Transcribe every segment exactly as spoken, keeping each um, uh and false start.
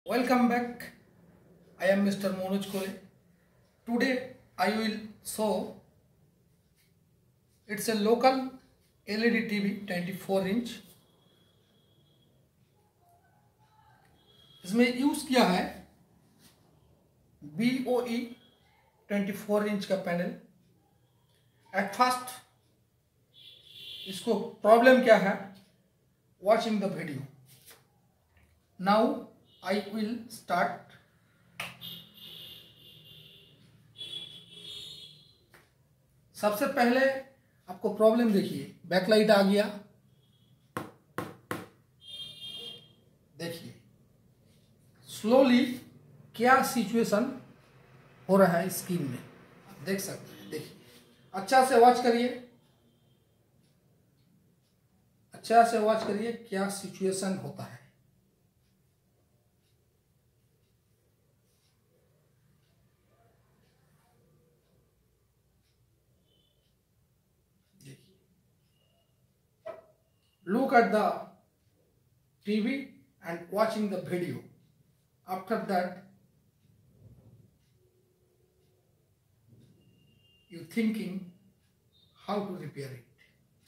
Welcome back. I am Mister Manoj Kole. Today I will show it's a local L E D T V twenty-four inch. इसमें use किया है B O E twenty-four inch का panel. At first इसको problem क्या है, watching the video. Now I will start. सबसे पहले आपको प्रॉब्लम देखिए, बैकलाइट आ गया. देखिए स्लोली क्या सिचुएशन हो रहा है स्क्रीन में, आप देख सकते हैं. देखिए अच्छा से वॉच करिए, अच्छा से वॉच करिए क्या सिचुएशन होता है. Look at the T V and watching the video. After that, you thinking how to repair it.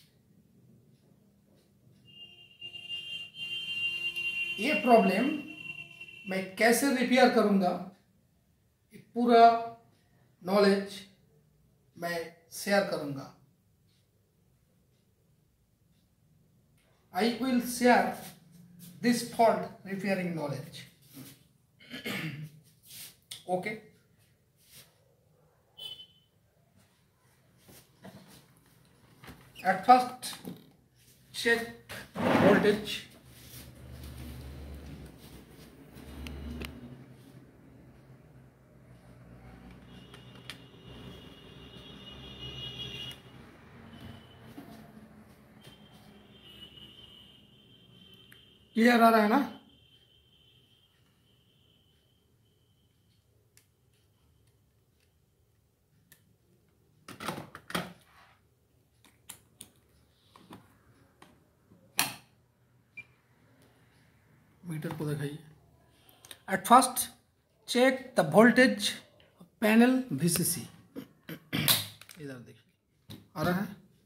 ये प्रॉब्लम मैं कैसे रिपेयर करूंगा, ये पूरा नॉलेज मैं शेयर करूंगा. I will share this fault repairing knowledge. Okay. At first, check voltage. Clear आ रहा है ना? मीटर को दिखाइए. At first check the voltage panel VCC. इधर देखिए आ रहा है.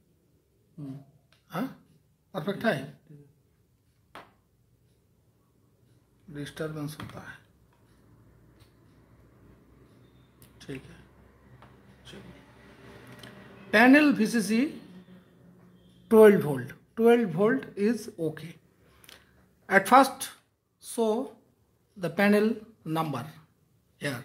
हाँ परफेक्ट है. डिस्टर्बेंस होता है. ठीक है. चलिए panel VCC twelve volt. Twelve volt is okay. At first show the panel number here.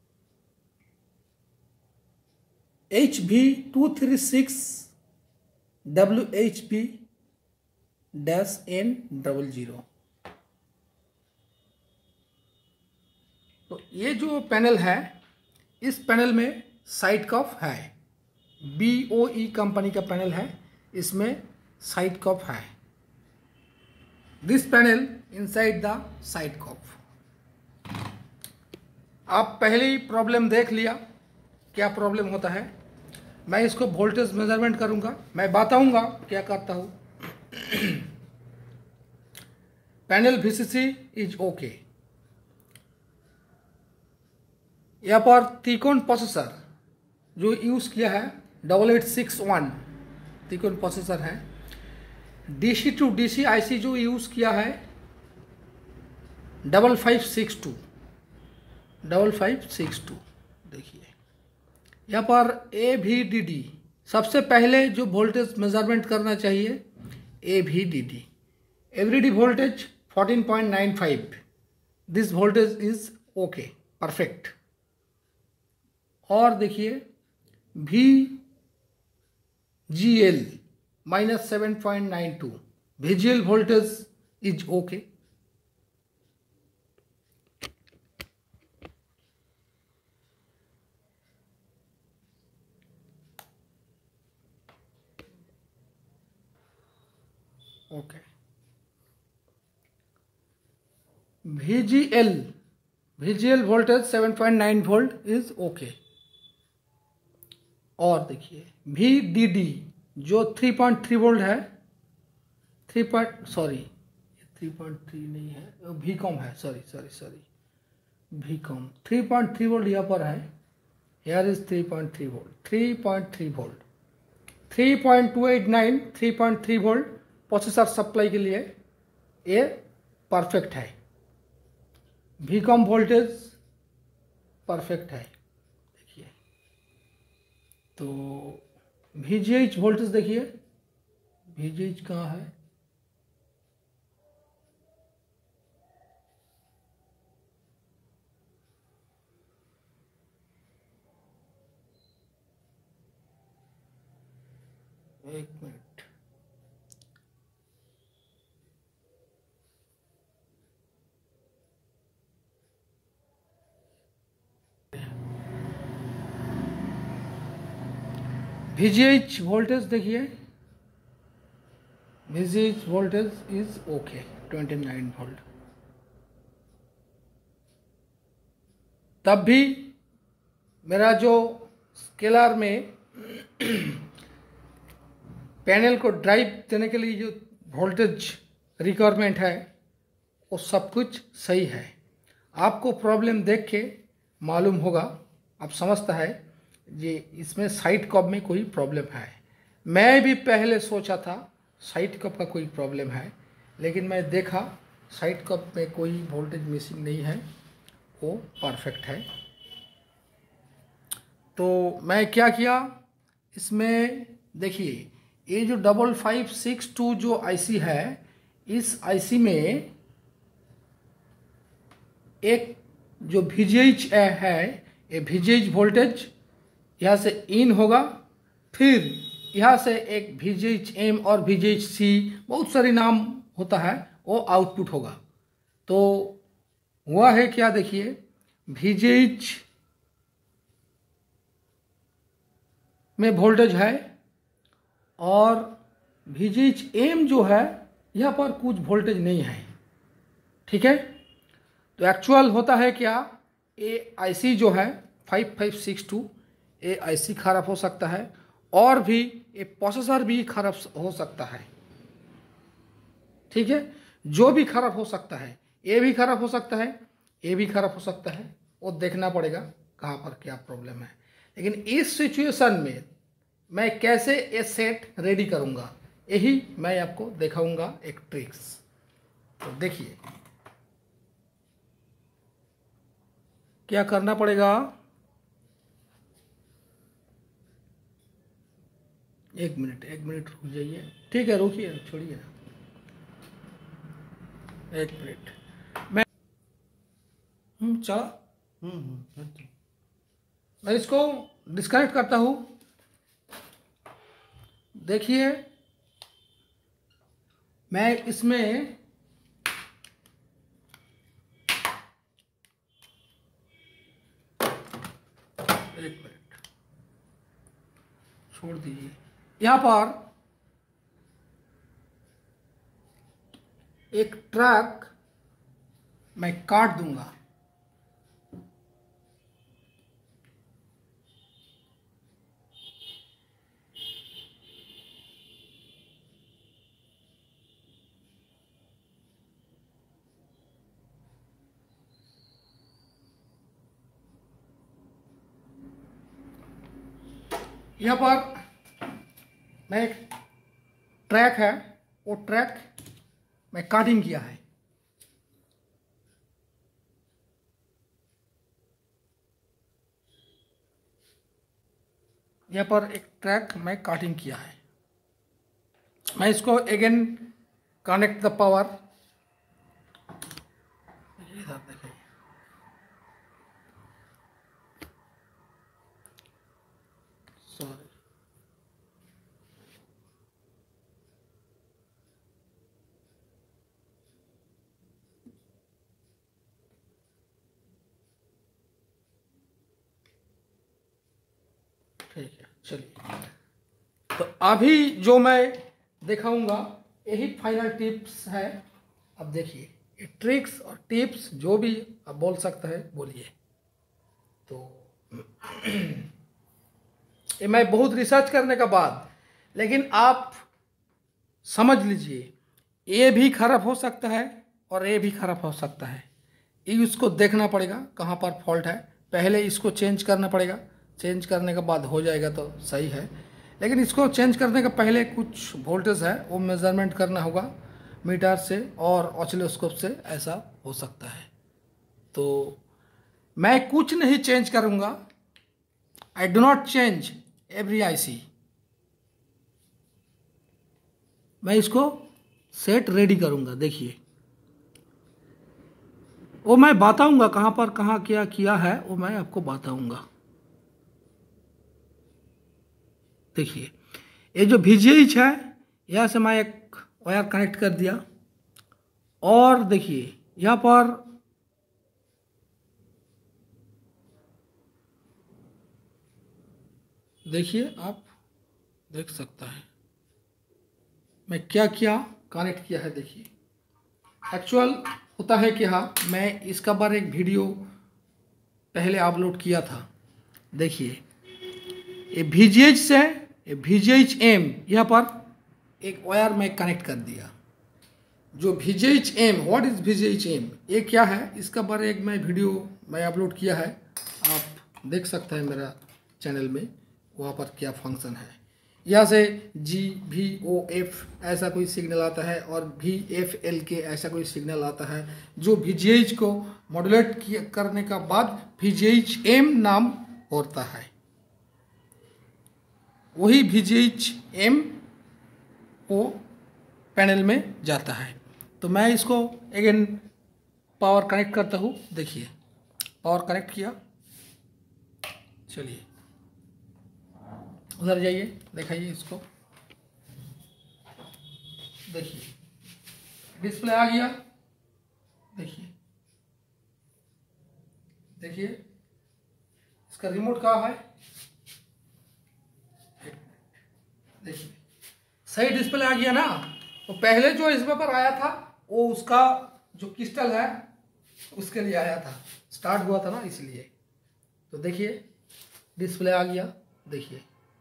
H V two three six W H B dash N double zero. तो ये जो पैनल है, इस पैनल में साइड कफ है. B O E company का panel है, इसमें साइड कफ है. This panel inside the side COF. आप पहले ही प्रॉब्लम देख लिया क्या प्रॉब्लम होता है. मैं इसको वोल्टेज मेजरमेंट करूंगा, मैं बताऊंगा क्या करता हूं. Panel VCC is okay. यहाँ पर त्रिकोण प्रोसेसर जो यूज़ किया है डबल एट सिक्स वन त्रिकोण प्रोसेसर है. डीसी टू डीसी आईसी जो यूज़ किया है double five six two double five six two. देखिए यहाँ पर ए वी डी डी सबसे पहले जो वोल्टेज मेजरमेंट करना चाहिए, A V D D AVDD voltage fourteen point nine five. This voltage is okay perfect. और देखिए V G L minus seven point nine two. VGL voltage is okay. Okay. VGL VGL voltage seven point nine volt is okay. और देखिए V D D जो three point three volt है, three point sorry three point three नहीं है, V com है, sorry sorry sorry भी कम three point three volt यहाँ पर है, here is three point three volt, three point three volt, three point two eight nine, three point three volt processor supply के लिए ये परफेक्ट है। भी कम वोल्टेज परफेक्ट है। देखिए तो वी जी एच वोल्टेज देखिए, वी जी एच कहाँ है, एक minute, V G H voltage देखिए, V G H voltage is okay twenty nine volt. तब भी मेरा जो स्केलर में पैनल को ड्राइव देने के लिए जो वोल्टेज रिक्वायरमेंट है वो सब कुछ सही है। आपको प्रॉब्लम देख के मालूम होगा, आप समझता है ये इसमें साइड कप में कोई प्रॉब्लम है। मैं भी पहले सोचा था साइड कप का कोई प्रॉब्लम है, लेकिन मैं देखा साइड कप में कोई वोल्टेज मिसिंग नहीं है, वो परफेक्ट है। तो मैं क्या किया इसमें, देखिए ये जो डबल फाइव सिक्स टू जो आईसी है, इस आईसी में एक जो वी जी एच है, ये वी जी एच वोल्टेज यहाँ से इन होगा, फिर यहाँ से एक वी जी एच एम और वी जी एच सी बहुत सारे नाम होता है, वो आउटपुट होगा। तो हुआ है क्या, देखिए वी जी एच में वोल्टेज है और वी जी एच एम जो है यहाँ पर कुछ वोल्टेज नहीं है, ठीक है। तो एक्चुअल होता है क्या, ये आईसी जो है फाइव फाइव सिक्स टू, ये आईसी खराब हो सकता है और भी ये प्रोसेसर भी खराब हो सकता है, ठीक है। जो भी खराब हो सकता है, ये भी खराब हो सकता है, ये भी खराब हो सकता है, वो देखना पड़ेगा कहाँ पर क्या प्रॉब्लम है। लेकिन इस सिचुएशन में मैं कैसे ये सेट रेडी करूँगा, यही मैं आपको दिखाऊंगा एक ट्रिक्स। तो देखिए क्या करना पड़ेगा, एक मिनट एक मिनट रुक जाइए, ठीक है रुकिए, छोड़िए एक मिनट, मैं हम्म चला हम्म मैं इसको डिस्कनेक्ट करता हूँ। देखिए मैं इसमें एक मिनट छोड़ दीजिए, यहाँ पर एक ट्रैक मैं काट दूंगा, यहाँ पर मैं एक ट्रैक है, वो ट्रैक मैं काटिंग किया है। यहाँ पर एक ट्रैक मैं काटिंग किया है, मैं इसको अगेन कनेक्ट द पावर, इधर देखिए सॉरी ठीक है चलिए। तो अभी जो मैं दिखाऊंगा यही फाइनल टिप्स है। अब देखिए ये ट्रिक्स और टिप्स जो भी आप बोल सकते हैं बोलिए। तो ये मैं बहुत रिसर्च करने के बाद, लेकिन आप समझ लीजिए ये भी खराब हो सकता है और ये भी खराब हो सकता है। इसको देखना पड़ेगा कहाँ पर फॉल्ट है, पहले इसको चेंज करना पड़ेगा, चेंज करने के बाद हो जाएगा तो सही है। लेकिन इसको चेंज करने के पहले कुछ वोल्टेज है वो मेज़रमेंट करना होगा मीटर से और ऑसिलोस्कोप से, ऐसा हो सकता है। तो मैं कुछ नहीं चेंज करूँगा, I do not change every IC. मैं इसको सेट रेडी करूँगा। देखिए वो मैं बताऊँगा कहाँ पर कहाँ क्या किया है, वो मैं आपको बताऊँगा। देखिए ये जो वी जी एच है यहाँ से मैं एक वायर कनेक्ट कर दिया, और देखिए यहाँ पर देखिए आप देख सकता है मैं क्या क्या कनेक्ट किया है। देखिए एक्चुअल होता है कि हाँ, मैं इसका बार एक वीडियो पहले अपलोड किया था। देखिए ये वी जी एच से ये वी जी एच एम यहाँ पर एक वायर में कनेक्ट कर दिया। जो V G H M, what is V G H M, ये क्या है, इसका बारे एक मैं वीडियो मैं अपलोड किया है, आप देख सकते हैं मेरा चैनल में, वहाँ पर क्या फंक्शन है। यहाँ से जी वी ओ एफ ऐसा कोई सिग्नल आता है और वी एफ एल के ऐसा कोई सिग्नल आता है, जो वी जी एच को मॉड्यूलेट करने का बाद वी जी एच एम नाम होता है। वही वी जी एच एम वो पैनल में जाता है। तो मैं इसको अगेन पावर कनेक्ट करता हूँ। देखिए पावर कनेक्ट किया, चलिए उधर जाइए, दिखाइए इसको। देखिए डिस्प्ले आ गया। देखिए देखिए इसका रिमोट कहाँ है, देखिए सही डिस्प्ले आ गया ना। तो पहले जो इस पर आया था वो उसका जो क्रिस्टल है उसके लिए आया था, स्टार्ट हुआ था ना इसलिए। तो देखिए डिस्प्ले आ गया, देखिए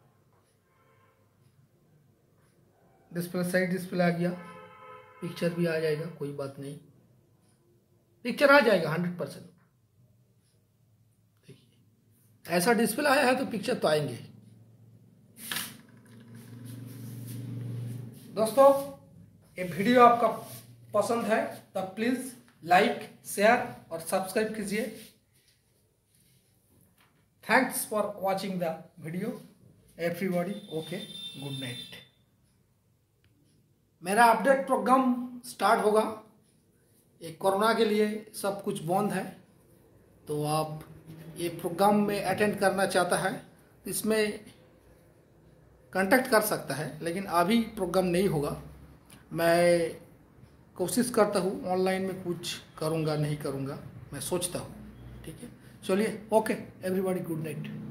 डिस्प्ले सही डिस्प्ले आ गया, पिक्चर भी आ जाएगा, कोई बात नहीं, पिक्चर आ जाएगा हंड्रेड परसेंट। देखिए ऐसा डिस्प्ले आया है तो पिक्चर तो आएंगे। दोस्तों ये वीडियो आपका पसंद है तब प्लीज़ लाइक शेयर और सब्सक्राइब कीजिए। Thanks for watching the video everybody, okay, good night. मेरा अपडेट प्रोग्राम स्टार्ट होगा, एक कोरोना के लिए सब कुछ बंद है, तो आप ये प्रोग्राम में अटेंड करना चाहता है इसमें कांटेक्ट कर सकता है, लेकिन अभी प्रोग्राम नहीं होगा। मैं कोशिश करता हूँ ऑनलाइन में कुछ करूँगा नहीं करूँगा, मैं सोचता हूँ, ठीक है। चलिए ओके एवरीबॉडी, गुड नाइट।